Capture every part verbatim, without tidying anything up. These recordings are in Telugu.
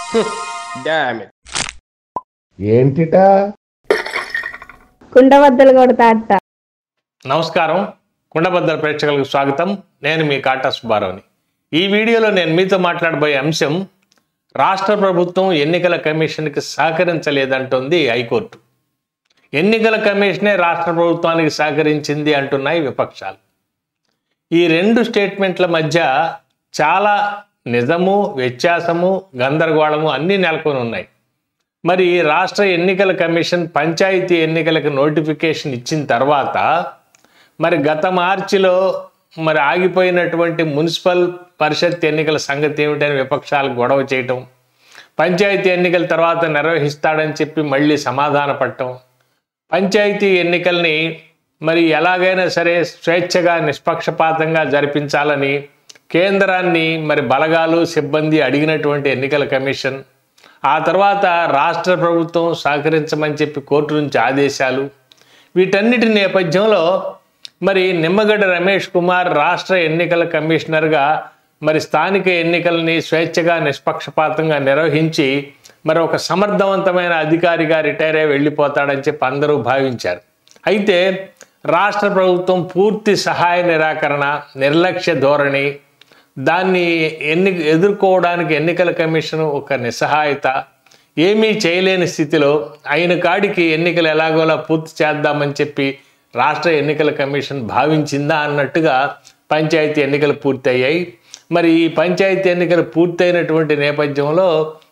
ఏంటిటా కుండబద్దలు కొడతా అట్ట. నమస్కారం, కుండబద్దల ప్రేక్షకులకు స్వాగతం. నేను మీ కాటా సుబ్బారావుని. ఈ వీడియోలో నేను మీతో మాట్లాడబోయే అంశం, రాష్ట్ర ప్రభుత్వం ఎన్నికల కమిషన్కి సహకరించలేదంటోంది హైకోర్టు. ఎన్నికల కమిషనే రాష్ట్ర ప్రభుత్వానికి సహకరించింది అంటున్నాయి విపక్షాలు. ఈ రెండు స్టేట్మెంట్ల మధ్య చాలా నిజము, వ్యత్యాసము, గందరగోళము అన్నీ నెలకొని ఉన్నాయి. మరి రాష్ట్ర ఎన్నికల కమిషన్ పంచాయతీ ఎన్నికలకు నోటిఫికేషన్ ఇచ్చిన తర్వాత మరి గత మార్చిలో మరి ఆగిపోయినటువంటి మున్సిపల్ పరిషత్ ఎన్నికల సంగతి ఏమిటని విపక్షాలకు గొడవ చేయటం, పంచాయతీ ఎన్నికల తర్వాత నిర్వహిస్తాడని చెప్పి మళ్ళీ సమాధాన పడటం, పంచాయతీ ఎన్నికల్ని మరి ఎలాగైనా సరే స్వేచ్ఛగా నిష్పక్షపాతంగా జరిపించాలని కేంద్రాన్ని మరి బలగాలు సిబ్బంది అడిగినటువంటి ఎన్నికల కమిషన్, ఆ తర్వాత రాష్ట్ర ప్రభుత్వం సహకరించమని చెప్పి కోర్టు నుంచి ఆదేశాలు, వీటన్నిటి నేపథ్యంలో మరి నిమ్మగడ్డ రమేష్ కుమార్ రాష్ట్ర ఎన్నికల కమిషనర్గా మరి స్థానిక ఎన్నికల్ని స్వేచ్ఛగా నిష్పక్షపాతంగా నిర్వహించి మరి ఒక సమర్థవంతమైన అధికారిగా రిటైర్ అయ్యి వెళ్ళిపోతాడని చెప్పి అందరూ భావించారు. అయితే రాష్ట్ర ప్రభుత్వం పూర్తి సహాయ నిరాకరణ, నిర్లక్ష్య ధోరణి, దాన్ని ఎన్ని ఎదుర్కోవడానికి ఎన్నికల కమిషన్ ఒక నిస్సహాయత, ఏమీ చేయలేని స్థితిలో అయిన కాడికి ఎన్నికలు ఎలాగోలా పూర్తి చేద్దామని చెప్పి రాష్ట్ర ఎన్నికల కమిషన్ భావించిందా అన్నట్టుగా పంచాయతీ ఎన్నికలు పూర్తయ్యాయి. మరి ఈ పంచాయతీ ఎన్నికలు పూర్తయినటువంటి నేపథ్యంలో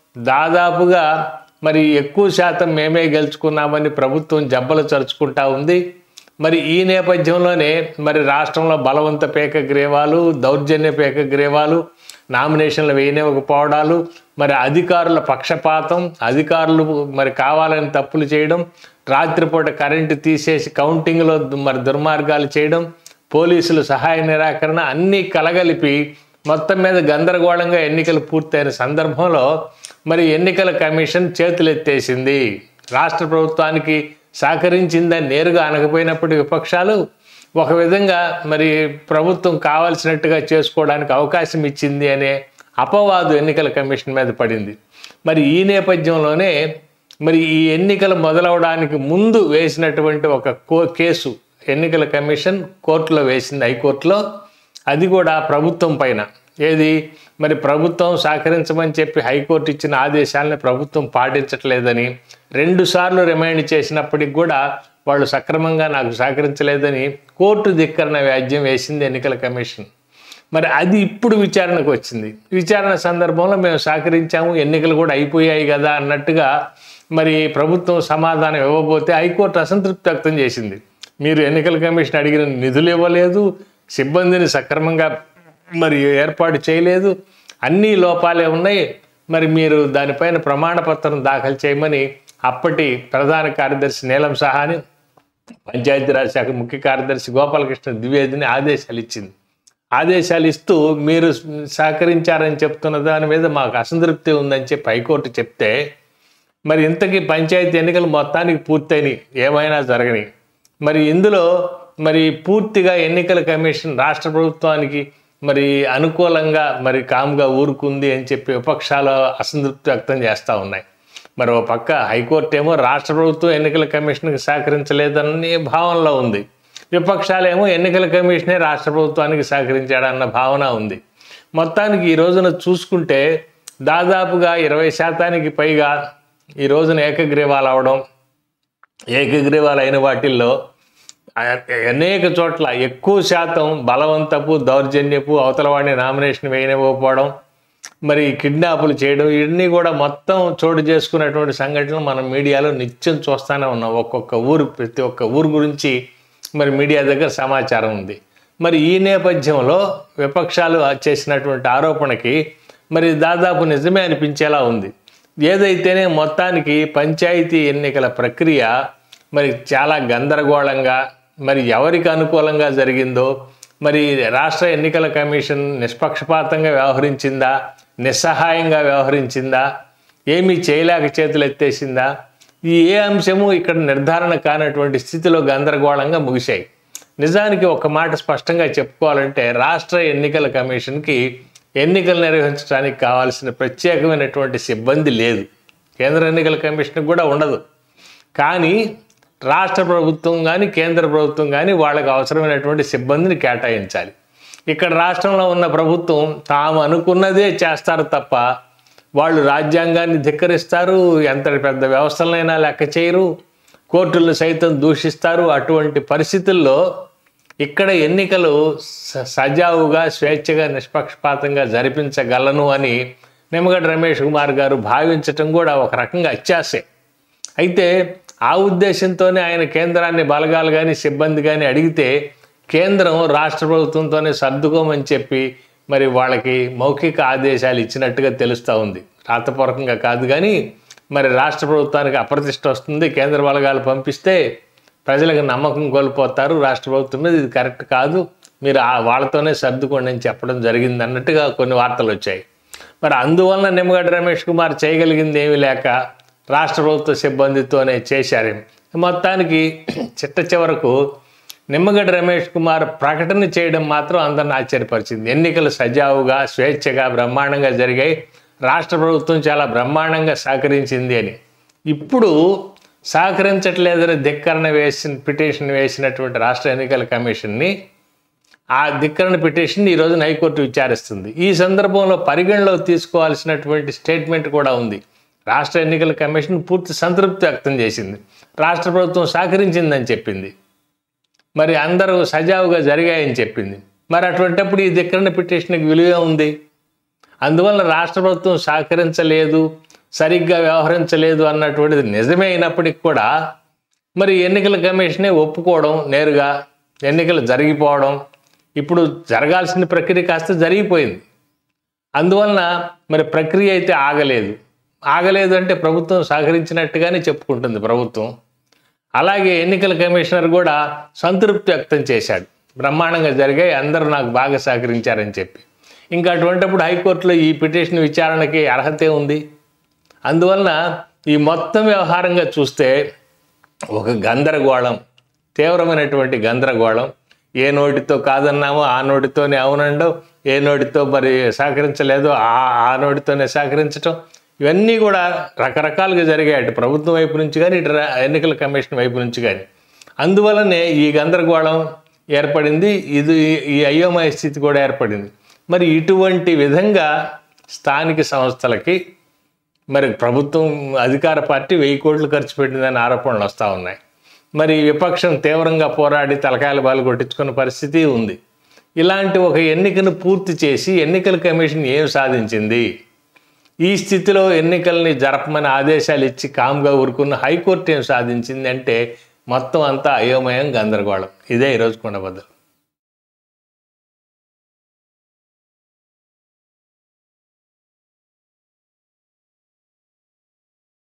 దాదాపుగా మరి ఎక్కువ శాతం మేమే గెలుచుకున్నామని ప్రభుత్వం జబ్బలు చరుచుకుంటా ఉంది. మరి ఈ నేపథ్యంలోనే మరి రాష్ట్రంలో బలవంత పేకగ్రీవాలు, దౌర్జన్య పేకగ్రీవాలు, నామినేషన్లు వేయనివ్వకపోవడాలు, మరి అధికారుల పక్షపాతం, అధికారులు మరి కావాలని తప్పులు చేయడం, రాత్రిపూట కరెంటు తీసేసి కౌంటింగ్లో మరి దుర్మార్గాలు చేయడం, పోలీసులు సహాయ నిరాకరణ అన్నీ కలగలిపి మొత్తం మీద గందరగోళంగా ఎన్నికలు పూర్తయిన సందర్భంలో మరి ఎన్నికల కమిషన్ చేతులెత్తేసింది. రాష్ట్ర ప్రభుత్వానికి సహకరించిందని నేరుగా అనకపోయినప్పుడు విపక్షాలు ఒక విధంగా మరి ప్రభుత్వం కావాల్సినట్టుగా చేసుకోవడానికి అవకాశం ఇచ్చింది అనే అపవాదు ఎన్నికల కమిషన్ మీద పడింది. మరి ఈ నేపథ్యంలోనే మరి ఈ ఎన్నికలు మొదలవడానికి ముందు వేసినటువంటి ఒక కో కేసు ఎన్నికల కమిషన్ కోర్టులో వేసింది, హైకోర్టులో. అది కూడా ప్రభుత్వం పైన. ఏది మరి ప్రభుత్వం సహకరించమని చెప్పి హైకోర్టు ఇచ్చిన ఆదేశాలను ప్రభుత్వం పాటించట్లేదని రెండుసార్లు రిమైండ్ చేసినప్పటికి కూడా వాళ్ళు సక్రమంగా నాకు సహకరించలేదని కోర్టు ధిక్కరణ వ్యాజ్యం వేసింది ఎన్నికల కమిషన్. మరి అది ఇప్పుడు విచారణకు వచ్చింది. విచారణ సందర్భంలో మేము సహకరించాము, ఎన్నికలు కూడా అయిపోయాయి కదా అన్నట్టుగా మరి ప్రభుత్వం సమాధానం ఇవ్వబోతే హైకోర్టు అసంతృప్తి వ్యక్తం చేసింది. మీరు ఎన్నికల కమిషన్ అడిగిన నిధులు ఇవ్వలేదు, సిబ్బందిని సక్రమంగా మరి ఏర్పాటు చేయలేదు, అన్ని లోపాలే ఉన్నాయి, మరి మీరు దానిపైన ప్రమాణపత్రం దాఖలు చేయమని అప్పటి ప్రధాన కార్యదర్శి నీలం సహాని, పంచాయతీరాజ్ శాఖ ముఖ్య కార్యదర్శి గోపాలకృష్ణ ద్వివేదిని ఆదేశాలు ఇచ్చింది. ఆదేశాలు ఇస్తూ మీరు సహకరించారని చెప్తున్న దాని మీద మాకు అసంతృప్తి ఉందని చెప్పి హైకోర్టు చెప్తే మరి ఇంతకీ పంచాయతీ ఎన్నికలు మొత్తానికి పూర్తయినాయి, ఏమైనా జరగని. మరి ఇందులో మరి పూర్తిగా ఎన్నికల కమిషన్ రాష్ట్ర ప్రభుత్వానికి మరి అనుకూలంగా మరి కామ్గా ఊరుకుంది అని చెప్పి విపక్షాలు అసంతృప్తి వ్యక్తం చేస్తూ ఉన్నాయి. మరి ఓ పక్క హైకోర్టు ఏమో రాష్ట్ర ప్రభుత్వం ఎన్నికల కమిషన్కి సహకరించలేదనే భావనలో ఉంది, విపక్షాలేమో ఎన్నికల కమిషనే రాష్ట్ర ప్రభుత్వానికి సహకరించాడన్న భావన ఉంది. మొత్తానికి ఈ రోజున చూసుకుంటే దాదాపుగా ఇరవై శాతానికి పైగా ఈ రోజున ఏకగ్రీవాలు అవడం, ఏకగ్రీవాలు అయిన వాటిల్లో అనేక చోట్ల ఎక్కువ శాతం బలవంతపు, దౌర్జన్యపు, అవతలవాడిని నామినేషన్ వేయనివ్వకపోవడం, మరి కిడ్నాపులు చేయడం, ఇవన్నీ కూడా మొత్తం చోటు చేసుకున్నటువంటి సంఘటనలు మనం మీడియాలో నిత్యం చూస్తూనే ఉన్నాం. ఒక్కొక్క ఊరు, ప్రతి ఒక్క ఊరు గురించి మరి మీడియా దగ్గర సమాచారం ఉంది. మరి ఈ నేపథ్యంలో విపక్షాలు చేసినటువంటి ఆరోపణకి మరి దాదాపు నిజమే అనిపించేలా ఉంది. ఏదైతేనే మొత్తానికి పంచాయతీ ఎన్నికల ప్రక్రియ మరి చాలా గందరగోళంగా, మరి ఎవరికి అనుకూలంగా జరిగిందో, మరి రాష్ట్ర ఎన్నికల కమిషన్ నిష్పక్షపాతంగా వ్యవహరించిందా, నిస్సహాయంగా వ్యవహరించిందా, ఏమీ చేయలేక చేతులు ఎత్తేసిందా, ఈ ఏ అంశము ఇక్కడ నిర్ధారణ కానటువంటి స్థితిలో గందరగోళంగా ముగిశాయి. నిజానికి ఒక మాట స్పష్టంగా చెప్పుకోవాలంటే రాష్ట్ర ఎన్నికల కమిషన్కి ఎన్నికలు నిర్వహించడానికి కావాల్సిన ప్రత్యేకమైనటువంటి సిబ్బంది లేదు. కేంద్ర ఎన్నికల కమిషన్కి కూడా ఉండదు. కానీ రాష్ట్ర ప్రభుత్వం కానీ కేంద్ర ప్రభుత్వం కానీ వాళ్ళకి అవసరమైనటువంటి సిబ్బందిని కేటాయించాలి. ఇక్కడ రాష్ట్రంలో ఉన్న ప్రభుత్వం తాము అనుకున్నదే చేస్తారు తప్ప వాళ్ళు రాజ్యాంగాన్ని ధిక్కరిస్తారు, ఎంతటి పెద్ద వ్యవస్థలైనా లెక్క చేయరు, కోర్టులను సైతం దూషిస్తారు. అటువంటి పరిస్థితుల్లో ఇక్కడ ఎన్నికలు సజావుగా స్వేచ్ఛగా నిష్పక్షపాతంగా జరిపించగలను అని నిమ్మగడ్డ రమేష్ కుమార్ గారు భావించటం కూడా ఒక రకంగా అత్యాశే. అయితే ఆ ఉద్దేశంతోనే ఆయన కేంద్రాన్ని బలగాలు కానీ సిబ్బంది కానీ అడిగితే కేంద్రం రాష్ట్ర ప్రభుత్వంతోనే సర్దుకోమని చెప్పి మరి వాళ్ళకి మౌఖిక ఆదేశాలు ఇచ్చినట్టుగా తెలుస్తూ ఉంది. రాతపూర్వకంగా కాదు కానీ మరి రాష్ట్ర ప్రభుత్వానికి అప్రతిష్ట వస్తుంది, కేంద్ర బలగాలు పంపిస్తే ప్రజలకు నమ్మకం కోల్పోతారు రాష్ట్ర ప్రభుత్వం మీద, ఇది కరెక్ట్ కాదు, మీరు వాళ్ళతోనే సర్దుకోండి అని చెప్పడం జరిగింది అన్నట్టుగా కొన్ని వార్తలు వచ్చాయి. మరి అందువలన నిమ్మగడ్డ రమేష్ కుమార్ చేయగలిగింది ఏమీ లేక రాష్ట్ర ప్రభుత్వ సిబ్బందితోనే చేశారు. మొత్తానికి చిట్ట చివరకు నిమ్మగడ్డ రమేష్ కుమార్ ప్రకటన చేయడం మాత్రం అందరిని ఆశ్చర్యపరిచింది. ఎన్నికలు సజావుగా స్వేచ్ఛగా బ్రహ్మాండంగా జరిగాయి, రాష్ట్ర ప్రభుత్వం చాలా బ్రహ్మాండంగా సహకరించింది అని. ఇప్పుడు సహకరించట్లేదని ధిక్కరణ వేసిన పిటిషన్ వేసినటువంటి రాష్ట్ర ఎన్నికల కమిషన్ని ఆ ధిక్కరణ పిటిషన్ ఈరోజు హైకోర్టు విచారిస్తుంది. ఈ సందర్భంలో పరిగణలోకి తీసుకోవాల్సినటువంటి స్టేట్మెంట్ కూడా ఉంది. రాష్ట్ర ఎన్నికల కమిషన్ పూర్తి సంతృప్తి వ్యక్తం చేసింది, రాష్ట్ర ప్రభుత్వం సహకరించిందని చెప్పింది, మరి అందరూ సజావుగా జరిగాయని చెప్పింది. మరి అటువంటిప్పుడు ఈ ధిక్కరణ పిటిషన్కి విలువ ఉంది. అందువల్ల రాష్ట్ర ప్రభుత్వం సహకరించలేదు, సరిగ్గా వ్యవహరించలేదు అన్నటువంటిది నిజమే అయినప్పటికీ కూడా మరి ఎన్నికల కమిషనే ఒప్పుకోవడం, నేరుగా ఎన్నికలు జరిగిపోవడం, ఇప్పుడు జరగాల్సిన ప్రక్రియ కాస్త జరిగిపోయింది. అందువలన మరి ప్రక్రియ అయితే ఆగలేదు. ఆగలేదు అంటే ప్రభుత్వం సహకరించినట్టుగానే చెప్పుకుంటుంది ప్రభుత్వం. అలాగే ఎన్నికల కమిషనర్ కూడా సంతృప్తి వ్యక్తం చేశాడు, బ్రహ్మాండంగా జరిగాయి, అందరూ నాకు బాగా సహకరించారని చెప్పి. ఇంకా అటువంటిప్పుడు హైకోర్టులో ఈ పిటిషన్ విచారణకి అర్హతే ఉంది. అందువలన ఈ మొత్తం వ్యవహారంగా చూస్తే ఒక గందరగోళం, తీవ్రమైనటువంటి గందరగోళం. ఏ నోటితో కాదన్నామో ఆ నోటితోనే అవునండో, ఏ నోటితో మరి సహకరించలేదో ఆ ఆ నోటితోనే సహకరించటం, ఇవన్నీ కూడా రకరకాలుగా జరిగాయి అటు ప్రభుత్వం వైపు నుంచి కానీ ఇటు ఎన్నికల కమిషన్ వైపు నుంచి కానీ. అందువలనే ఈ గందరగోళం ఏర్పడింది, ఇది ఈ అయోమయ స్థితి కూడా ఏర్పడింది. మరి ఇటువంటి విధంగా స్థానిక సంస్థలకి మరి ప్రభుత్వం అధికార పార్టీ వెయ్యి కోట్లు ఖర్చు పెట్టిందని ఆరోపణలు వస్తూ ఉన్నాయి. మరి విపక్షం తీవ్రంగా పోరాడి తలకాయల బాలు కొట్టించుకున్న పరిస్థితి ఉంది. ఇలాంటి ఒక ఎన్నికను పూర్తి చేసి ఎన్నికల కమిషన్ ఏం సాధించింది? ఈ స్థితిలో ఎన్నికల్ని జరపమని ఆదేశాలు ఇచ్చి కామ్గా ఊరుకున్న హైకోర్టు ఏం సాధించింది అంటే మొత్తం అంతా అయోమయం, గందరగోళం. ఇదే ఈరోజు కుండబద్దలు.